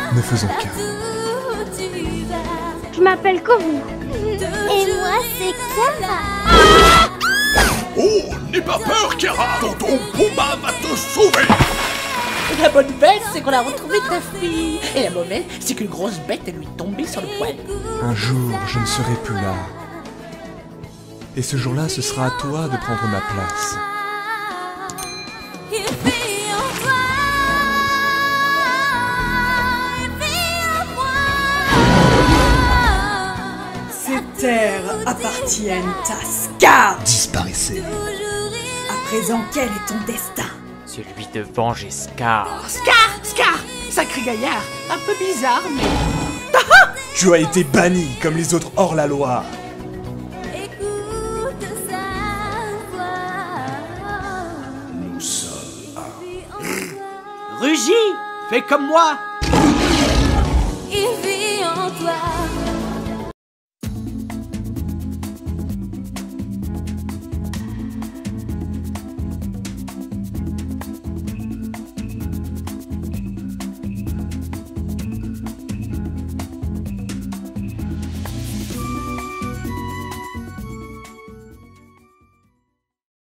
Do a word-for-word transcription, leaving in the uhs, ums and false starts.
Ne faisons qu'un. Je m'appelle Kovu. Et moi, c'est Kara. Oh, n'aie pas peur, Kara. Tonton Pumba va te sauver. La bonne nouvelle, c'est qu'on a retrouvé ta fille. Et la mauvaise, c'est qu'une grosse bête est lui tombée sur le poil. Un jour, je ne serai plus là. Et ce jour-là, ce sera à toi de prendre ma place. Ces terres appartiennent à Scar. Disparaissez. À présent, quel est ton destin? Celui de venger Scar. Scar, Scar, sacré gaillard, un peu bizarre, mais... Tu as été banni comme les autres hors la loi. Nous sommes un. Rugis, fais comme moi. Il vit en toi.